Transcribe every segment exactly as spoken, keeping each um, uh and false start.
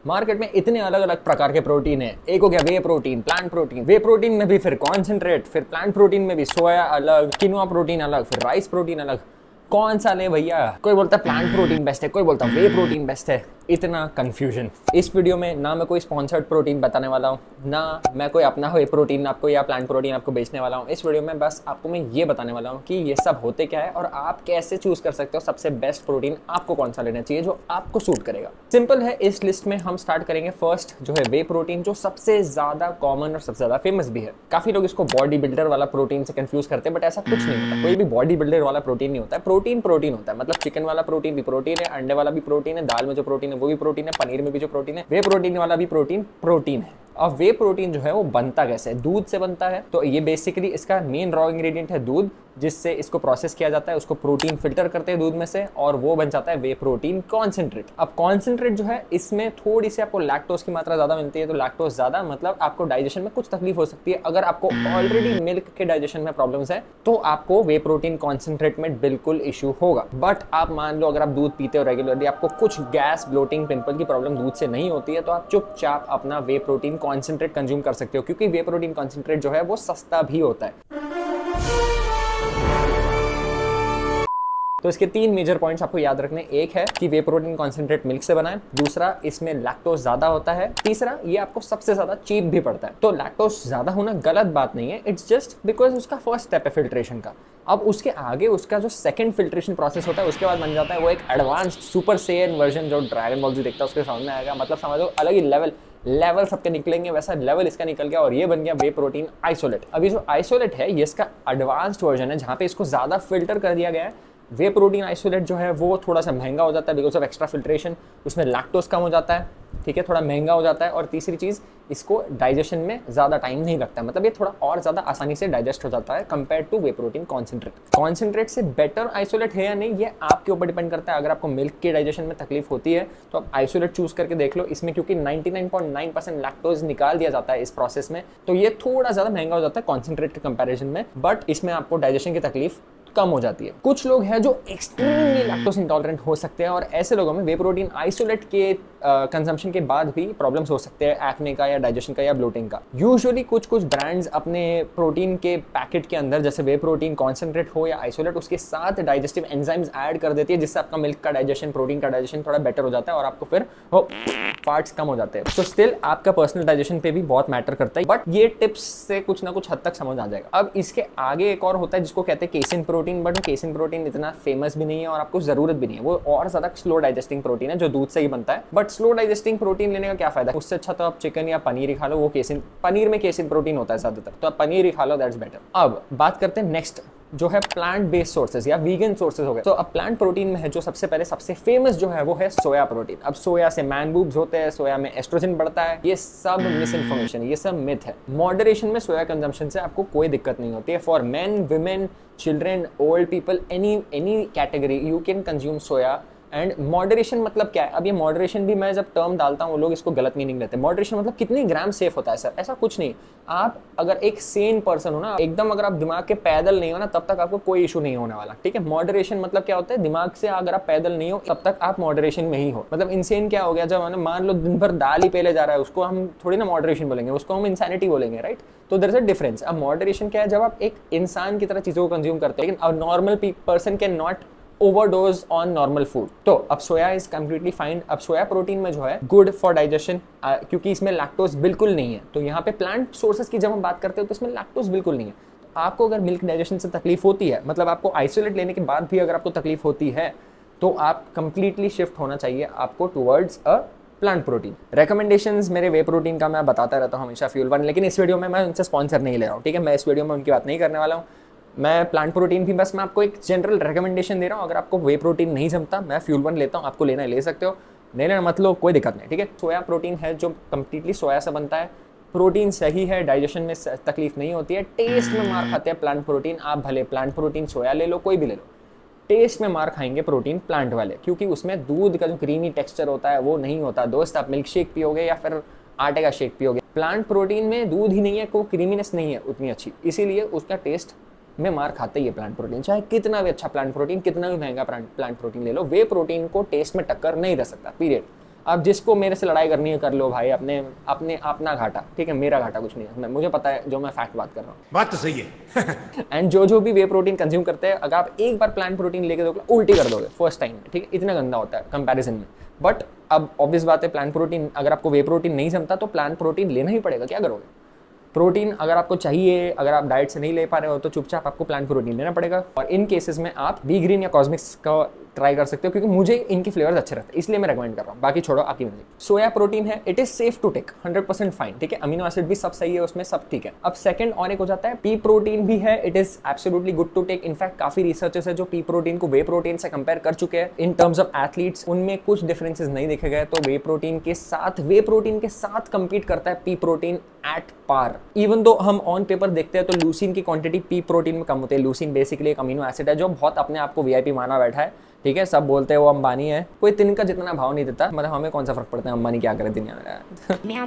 Market में इतने अलग अलग प्रकार के प्रोटीन है। एक हो गया whey protein, plant protein, whey protein में भी फिर कॉन्सेंट्रेट, फिर प्लांट प्रोटीन में भी सोया अलग, किनोआ प्रोटीन अलग, फिर राइस प्रोटीन अलग। कौन सा ले भैया? कोई बोलता है प्लांट प्रोटीन बेस्ट है, कोई बोलता है वे प्रोटीन बेस्ट है। इतना कंफ्यूजन। इस वीडियो में ना मैं कोई स्पॉन्सर्ड प्रोटीन बताने वाला हूँ, ना मैं कोई अपना वे प्रोटीन आपको या प्लांट प्रोटीन आपको बेचने वाला हूँ। इस वीडियो में बस आपको मैं ये बताने वाला हूँ कि ये सब होते क्या है और आप कैसे चूज कर सकते हो सबसे बेस्ट प्रोटीन आपको कौन सा लेना चाहिए जो आपको सूट करेगा। सिंपल है। इस लिस्ट में हम स्टार्ट करेंगे फर्स्ट जो है वे प्रोटीन, जो सबसे ज्यादा कॉमन और सबसे ज्यादा फेमस भी है। काफी लोग इसको बॉडी बिल्डर वाला प्रोटीन से कंफ्यूज करते हैं, बट ऐसा कुछ नहीं होता। कोई भी बॉडी बिल्डर वाला प्रोटीन नहीं होता है। प्रोटीन प्रोटीन होता है। मतलब चिकन वाला प्रोटीन भी प्रोटीन है, अंडे वाला भी प्रोटीन है, दाल में जो प्रोटीन है वो भी प्रोटीन है, पनीर में भी जो प्रोटीन है वे प्रोटीन वाला भी प्रोटीन प्रोटीन है। अब वे प्रोटीन जो है वो बनता कैसे है? दूध से बनता है। तो ये बेसिकली इसका मेन रॉ इंग्रेडिएंट है दूध, जिससे इसको प्रोसेस किया जाता है, उसको प्रोटीन फिल्टर करते हैं दूध में से और वो बन जाता है वे प्रोटीन कॉन्सेंट्रेट। अब कॉन्सेंट्रेट जो है इसमें थोड़ी सी आपको लैक्टोज की मात्रा ज्यादा मिलती है। तो लैक्टोज ज्यादा मतलब आपको डाइजेशन में कुछ तकलीफ हो सकती है। अगर आपको ऑलरेडी मिल्क के डाइजेशन में प्रॉब्लम्स है तो आपको वे प्रोटीन कॉन्सेंट्रेट में बिल्कुल इशू होगा। बट आप मान लो अगर आप दूध पीते हो रेगुलरली, आपको कुछ गैस, ब्लोटिंग, पिंपल की प्रॉब्लम दूध से नहीं होती है, तो आप चुपचाप अपना वे प्रोटीन कॉन्सेंट्रेट कंज्यूम कर सकते हो, क्योंकि वे प्रोटीन कॉन्सेंट्रेट जो है वो सस्ता भी होता है। तो इसके तीन मेजर पॉइंट्स आपको याद रखने। एक है कि वे प्रोटीन कॉन्सेंट्रेट मिल्क से बना है, दूसरा इसमें लैक्टोज ज्यादा होता है, तीसरा ये आपको सबसे ज्यादा चीप भी पड़ता है। तो लैक्टोज ज्यादा होना गलत बात नहीं है, इट्स जस्ट बिकॉज उसका फर्स्ट स्टेप है फिल्ट्रेशन का। अब उसके आगे उसका जो सेकंड फिल्ट्रेशन प्रोसेस होता है उसके बाद बन जाता है वो एक एडवांस्ड सुपर सेयन वर्जन जो ड्रैगन बॉल जी देखता है उसके सामने आएगा। मतलब समझ लो अलग ही लेवल लेवल सबके निकलेंगे, वैसा लेवल इसका निकल गया और ये बन गया वे प्रोटीन आइसोलेट। अभी जो आइसोलेट है ये इसका एडवांस्ड वर्जन है जहाँ पे इसको ज्यादा फिल्टर कर दिया गया है। वे प्रोटीन आइसोलेट जो है वो थोड़ा सा महंगा हो जाता है बिकॉज ऑफ एक्स्ट्रा फिल्ट्रेशन, उसमें लैक्टोज कम हो जाता है, ठीक है, थोड़ा महंगा हो जाता है। और तीसरी चीज़, इसको डाइजेशन में ज़्यादा टाइम नहीं लगता है, मतलब ये थोड़ा और ज़्यादा आसानी से डाइजेस्ट हो जाता है compare to whey protein concentrate. Concentrate से बेटर आइसोलेट है या नहीं ये आपके ऊपर डिपेंड करता है। अगर आपको मिल्क के डाइजेशन में तकलीफ होती है तो आप आइसोलेट चूज करके देख लो। इसमें क्योंकि ninety nine point nine percent lactose निकाल दिया जाता है इस प्रोसेस में, तो ये थोड़ा ज़्यादा महंगा हो जाता है कॉन्सेंट्रेट के कंपेरिजन में, बट इसमें आपको डाइजेशन की तकलीफ कम हो जाती है। कुछ लोग हैं जो एक्सट्रीमली लैक्टोज इंटॉलरेंट हो सकते हैं और ऐसे लोगों में वे प्रोटीन आइसोलेट के कंजम्पशन के बाद भी प्रॉब्लम्स हो सकते हैं, एक्ने का या डाइजेशन का या ब्लोटिंग का। यूजुअली कुछ कुछ ब्रांड्स अपने प्रोटीन के पैकेट के अंदर जैसे वे प्रोटीन कॉन्सेंट्रेट हो या आइसोलेट उसके साथ डाइजेस्टिव एंजाइम्स ऐड कर देती है, जिससे आपका मिल्क का डाइजेशन, प्रोटीन का डाइजेशन थोड़ा बेटर हो जाता है और आपको फिर हो पार्ट्स कम हो जाते हैं। तो स्टिल आपका पर्सनल डाइजेशन पे भी बहुत मैटर करता है, बट ये टिप्स से कुछ ना कुछ हद तक समझ आ जाएगा। अब इसके आगे एक और होता है जिसको कहते हैं casein protein, but casein protein इतना फेमस भी नहीं है और आपको जरूरत भी नहीं है। वो और ज्यादा स्लो डाइजेस्टिंग प्रोटीन है जो दूध से ही बनता है, बट स्लो डाइजेस्टिंग प्रोटीन लेने का क्या फायदा? उससे अच्छा तो आप चिकन या पनीर ही खा लो। वो केसिन, पनीर में केसिन प्रोटीन होता है ज्यादातर, तो आप पनीर ही खा लो, दैट्स बेटर। अब बात करते हैं नेक्स्ट जो है प्लांट बेस्ड सोर्सेज या वीगन सोर्सेज हो गए। तो अब प्लांट प्रोटीन में है जो सबसे पहले सबसे फेमस जो है वो है सोया प्रोटीन। अब सोया से मैन बूब्स होते हैं, सोया में एस्ट्रोजन बढ़ता है, ये सब मिस इन्फॉर्मेशन, ये सब मिथ है। मॉडरेशन में सोया कंजम्पशन से आपको कोई दिक्कत नहीं होती है। For men, women, children, old people, any any category you can consume soya. And moderation मतलब क्या है? अब ये मॉडरेशन भी मैं जब टर्म डालता हूँ लोग इसको गलत मीनिंग लेते हैं। मॉडरेशन मतलब कितनी ग्राम सेफ होता है सर? ऐसा कुछ नहीं। आप अगर एक सेन पर्सन हो ना, एकदम अगर आप दिमाग के पैदल नहीं हो ना, तब तक आपको कोई इशू नहीं होने वाला, ठीक है। मॉडरेशन मतलब क्या होता है? दिमाग से अगर आप पैदल नहीं हो तब तक आप मॉडरेशन में ही हो। मतलब इंसेन क्या हो गया? जब मैंने मान लो दिन भर दाल ही पहले जा रहा है, उसको हम थोड़ी ना मॉडरेशन बोलेंगे, उसको हम इंसैनिटी बोलेंगे, राइट? तो देयर इज अ डिफरेंस। अब मॉडरेशन क्या है? जब आप एक इंसान की तरह चीजों को कंज्यूम करते हैं, लेकिन a normal person can not overdose on normal food. तो अब सोया इज कम्प्लीटली फाइन। अब सोया प्रोटीन में जो है गुड फॉर डाइजेशन, क्योंकि इसमें लैक्टोज बिल्कुल नहीं है। तो यहाँ पे प्लांट सोर्सेज की जब हम बात करते हो तो इसमें लैक्टोज बिल्कुल नहीं है। तो आपको अगर मिल्क डाइजेशन से तकलीफ होती है, मतलब आपको आइसोलेट लेने के बाद भी अगर आपको तकलीफ होती है, तो आप कंप्लीटली शिफ्ट होना चाहिए आपको towards a plant protein. Recommendations मेरे वे प्रोटीन का मैं बताता रहता हूँ हमेशा, फ्यूल वन, लेकिन इस वीडियो में मैं उनसे स्पॉन्सर नहीं ले रहा हूँ, ठीक है। मैं इस वीडियो में उनकी बात नहीं करने वाला हूँ। मैं प्लांट प्रोटीन भी बस मैं आपको एक जनरल रिकमेंडेशन दे रहा हूँ। अगर आपको वे प्रोटीन नहीं जमता, मैं फ्यूल वन लेता हूँ, आपको लेना है ले सकते हो, नहीं लेना मत लो, कोई दिक्कत नहीं, ठीक है। सोया प्रोटीन है जो कम्प्लीटली सोया से बनता है, प्रोटीन सही है, डाइजेशन में तकलीफ नहीं होती है, टेस्ट में मार खाते हैं प्लांट प्रोटीन। आप भले प्लांट प्रोटीन सोया ले लो, कोई भी ले लो, टेस्ट में मार खाएंगे प्रोटीन प्लांट वाले, क्योंकि उसमें दूध का जो क्रीमी टेक्सचर होता है वो नहीं होता। दोस्त आप मिल्क शेक पियोगे या फिर आटे का शेक पियोगे, प्लांट प्रोटीन में दूध ही नहीं है, कोई क्रीमीनेस नहीं है उतनी अच्छी, इसीलिए उसका टेस्ट में मार खाते ही है प्लांट प्रोटीन। चाहे कितना भी अच्छा प्लांट प्रोटीन, कितना भी महंगा प्लांट प्रोटीन ले लो, वे प्रोटीन को टेस्ट में टक्कर नहीं दे सकता, पीरियड। अब जिसको मेरे से लड़ाई करनी है कर लो भाई, अपने अपने अपना घाटा, ठीक है, मेरा घाटा कुछ नहीं है, मुझे पता है जो मैं फैक्ट बात कर रहा हूँ। बात तो सही है। एंड जो जो भी वे प्रोटीन कंज्यूम करते हैं, अगर आप एक बार प्लांट प्रोटीन लेके दोगे उल्टी कर दोगे फर्स्ट टाइम में, ठीक है, इतना गंदा होता है कंपैरिजन में। बट अब ऑब्वियस बात है, प्लांट प्रोटीन अगर आपको वे प्रोटीन नहीं जमता तो प्लांट प्रोटीन लेना ही पड़ेगा, क्या करोगे। प्रोटीन अगर आपको चाहिए, अगर आप डाइट से नहीं ले पा रहे हो तो चुपचाप आपको प्लांट प्रोटीन लेना पड़ेगा। और इन केसेस में आप बी ग्रीन या कॉस्मिक्स का ट्राई कर सकते हो, क्योंकि मुझे इनकी फ्लेवर्स अच्छे रहते हैं, इसलिए मैं रेकमेंड कर रहा हूँ। बाकी छोड़ो, आपकी मर्जी। सोया प्रोटीन है, it is safe to take, hundred percent fine, ठीक है, अमीनो एसिड भी सब सही है उसमें, सब ठीक है। अब सेकंड और एक हो जाता है पी प्रोटीन भी है, it is absolutely good to take. In fact काफी रिसर्चर्स है जो पी प्रोटीन को वे प्रोटीन से कंपेयर कर चुके हैं इन टर्म्स ऑफ एथलीट्स, उनमें कुछ डिफरेंसेस नहीं देखे गए। तो वे प्रोटीन के साथ वे प्रोटीन के साथ कंपीट करता है pea protein at par. Even though हम ऑन पेपर देखते हैं तो लूसीन की क्वांटिटी पी प्रोटीन में कम होती है। लूसीन बेसिकली एक अमीनो एसिड है जो बहुत अपने आप को वीआईपी माना बैठा है, ठीक है, सब बोलते हैं वो अंबानी है, कोई तिनका जितना भाव नहीं देता, मतलब हमें कौन सा फर्क पड़ता है अंबानी क्या करे दुनिया में।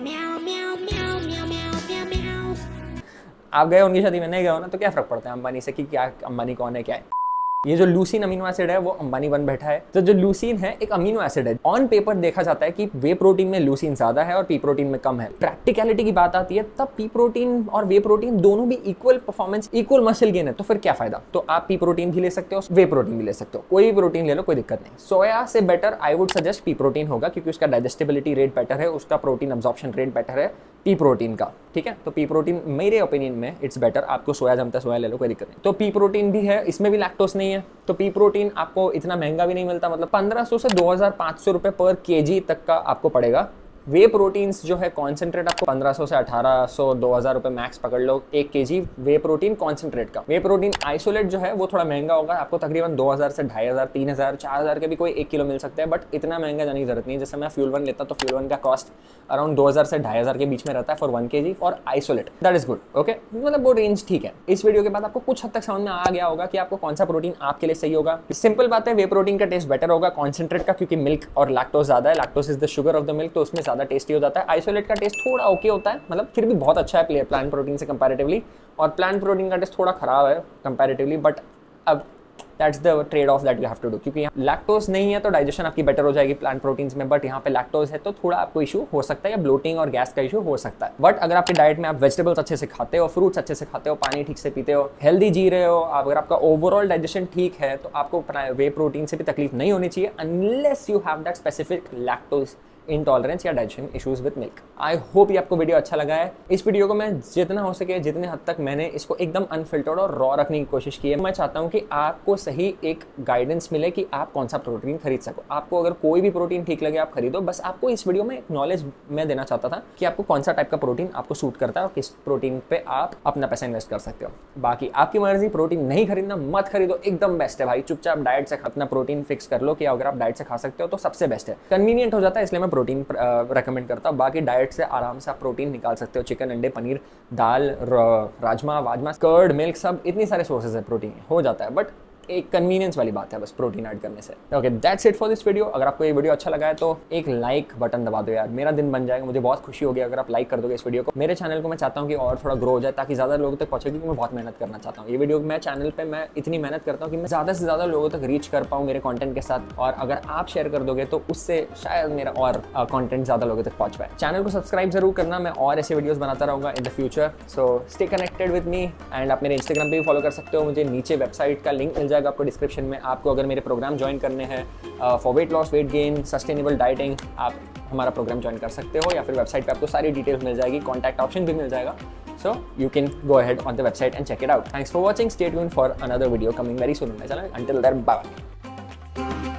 आप गए उनकी शादी में, नहीं गए हो ना, तो क्या फर्क पड़ता है अंबानी से कि क्या अंबानी कौन है क्या है। ये जो लूसीन अमीनो एसिड है वो अंबानी बन बैठा है। तो जो लूसीन है एक अमीनो एसिड है, ऑन पेपर देखा जाता है कि वे प्रोटीन में लूसीन ज्यादा है और पी प्रोटीन में कम है। प्रैक्टिकलिटी की बात आती है तब पी प्रोटीन और वे प्रोटीन दोनों भी equal performance, equal muscle gain है, तो फिर क्या फायदा। तो आप पी प्रोटीन भी ले सकते हो, वे प्रोटीन भी ले सकते हो, कोई भी प्रोटीन ले लो, कोई दिक्कत नहीं। सोया से better I would suggest pea protein होगा, क्योंकि उसका डाइजेस्टिबिलिटी रेट बेटर है, उसका प्रोटीन अब्जॉर्प्शन रेट बेटर है पी प्रोटीन का, ठीक है। तो पी प्रोटीन मेरे ओपिनियन में इट्स बेटर। आपको सोया जमता है सोया ले लो, कोई दिक्कत नहीं। तो पी प्रोटीन भी है, इसमें भी लैक्टोज नहीं है, तो पी प्रोटीन आपको इतना महंगा भी नहीं मिलता, मतलब पंद्रह सौ से दो हज़ार पाँच सौ रुपए पर केजी तक का आपको पड़ेगा। वे प्रोटीन्स जो है कॉन्सेंट्रेट आपको पंद्रह सौ से अठारह सौ दो हज़ार रुपए मैक्स पकड़ लो एक केजी वे प्रोटीन कॉन्सेंट्रेट का। वे प्रोटीन आइसोलेट जो है वो थोड़ा महंगा होगा, आपको तकरीबन दो हज़ार से ढाई हज़ार तीन हज़ार चार हज़ार के भी कोई एक किलो मिल सकते हैं, बट इतना महंगा जाने की जरूरत नहीं है। जैसे मैं फ्यूल वन लेता तो फ्यूल वन का कॉस्ट अराउंड दो हज़ार से ढाई हज़ार के बीच में रहता है फॉर वन के जी और isolate, that is good, okay, मतलब वो रेंज ठीक है। इस वीडियो के बाद आपको कुछ हद तक समझ में आ गया होगा कि आपको कौन सा प्रोटीन आपके लिए सही होगा। सिंपल बात है, वे प्रोटीन का टेस्ट बेटर होगा कॉन्सेंट्रेट का, क्योंकि मिल्क और लैक्टोज ज्यादा है, lactose is the sugar of the milk, तो उसमें ज्यादा टेस्टी हो जाता है। आइसोलेट का टेस्ट थोड़ा ओके होता है, मतलब फिर भी बहुत अच्छा है प्लांट प्रोटीन से कंपैरेटिवली, और प्लांट प्रोटीन का टेस्ट थोड़ा खराब है कंपैरेटिवली, बट अब that's the trade off that you have to do, क्योंकि यहाँ लैक्टोज नहीं है तो डाइजेशन आपकी बेटर हो जाएगी प्लांट प्रोटीन्स में, बट यहाँ पे लैक्टोज है तो थोड़ा आपको इशू हो सकता है, या ब्लोटिंग और गैस का इशू हो सकता है। बट अगर आपकी डाइट में आप वेजिटेबल्स अच्छे से खाते हो, फ्रूट्स अच्छे से खाते हो, पानी ठीक से पीते हो, हेल्दी जी रहे हो, अगर आपका ओवरऑल डाइजेशन ठीक है तो आपको वे प्रोटीन से भी तकलीफ नहीं होनी चाहिए, unless you have that specific lactose intolerance या digestion issues with milk. I hope ये आपको वीडियो अच्छा लगा है। इस वीडियो को मैं जितना हो सके, जितने हद तक मैंने इसको एकदम अनफिल्टर्ड और रॉ रखने की कोशिश की है। मैं चाहता हूँ कि आपको सही एक गाइडेंस मिले कि आप कौन सा प्रोटीन खरीद सको। आपको अगर कोई भी प्रोटीन ठीक लगे आप खरीदो, बस आपको इस वीडियो में एक नॉलेज मैं देना चाहता था कि आपको कौन सा टाइप का प्रोटीन आपको सूट करता है और किस प्रोटीन पे आप अपना पैसा इन्वेस्ट कर सकते हो। बाकी आपकी मर्जी, प्रोटीन नहीं खरीदना मत खरीदो, एकदम बेस्ट है भाई, चुपचाप डाइट से अपना प्रोटीन फिक्स कर लो कि अगर आप डाइट से खा सकते हो तो सबसे बेस्ट है, कन्वीनियंट हो जाता है, इसलिए मैं प्रोटीन रेकमेंड करता हूँ। बाकी डाइट से आराम से आप प्रोटीन निकाल सकते हो, चिकन, अंडे, पनीर, दाल, राजमा, वाजमा, कर्ड, मिल्क, सब इतनी सारे सोर्सेज है प्रोटीन, हो जाता है, बट एक कन्वीनियंस वाली बात है बस प्रोटीन ऐड करने से। Okay, that's it for this video. अगर आपको ये वीडियो अच्छा लगा है तो एक लाइक बटन दबा दो यार, मेरा दिन बन जाएगा, मुझे बहुत खुशी होगी अगर आप लाइक कर दोगे इस वीडियो को। मेरे चैनल को मैं चाहता हूँ कि और थोड़ा ग्रो हो जाए ताकि ज़्यादा लोगों तक पहुँचे, क्योंकि मैं बहुत मेहनत करना चाहता हूँ। ये वीडियो मैं चैनल पर मैं इतनी मेहनत करता हूँ कि मैं ज़्यादा से ज़्यादा लोगों तक रीच कर पाऊँ मेरे कॉन्टेंट के साथ, और अगर आप शेयर कर दोगे तो उससे शायद मेरा और कॉन्टेंट ज़्यादा लोगों तक पहुँच पाए। चैनल को सब्सक्राइब जरूर करना, मैं और ऐसे वीडियोज़ बनाता रहूँगा in the future. So stay connected with me, and आप मेरे इंस्टाग्राम पे भी फॉलो कर सकते हो, मुझे नीचे वेबसाइट का लिंक मिल जाएगा आपको डिस्क्रिप्शन में। आपको अगर मेरे प्रोग्राम ज्वाइन करने हैं for weight loss, weight gain, sustainable dieting, आप हमारा प्रोग्राम ज्वाइन कर सकते हो, या फिर वेबसाइट पे आपको सारी डिटेल्स मिल जाएगी, कॉन्टैक्ट ऑप्शन भी मिल जाएगा। So you can go ahead on the website and check it out. Thanks for watching, stay tuned for another video coming very soon in my channel. Until then, bye bye.